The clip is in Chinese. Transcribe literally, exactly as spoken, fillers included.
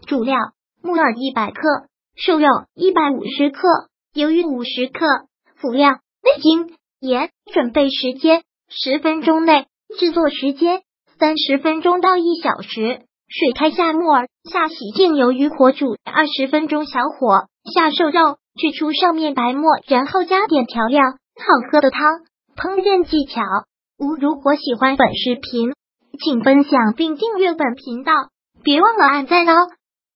主料木耳一百克，瘦肉一百五十克，鱿鱼五十克。辅料味精、盐。准备时间十分钟内，制作时间三十分钟到一小时。水开下木耳，下洗净鱿鱼，火煮二十分钟，小火下瘦肉，去除上面白沫，然后加点调料。好喝的汤。烹饪技巧五：如果喜欢本视频，请分享并订阅本频道，别忘了按赞哦。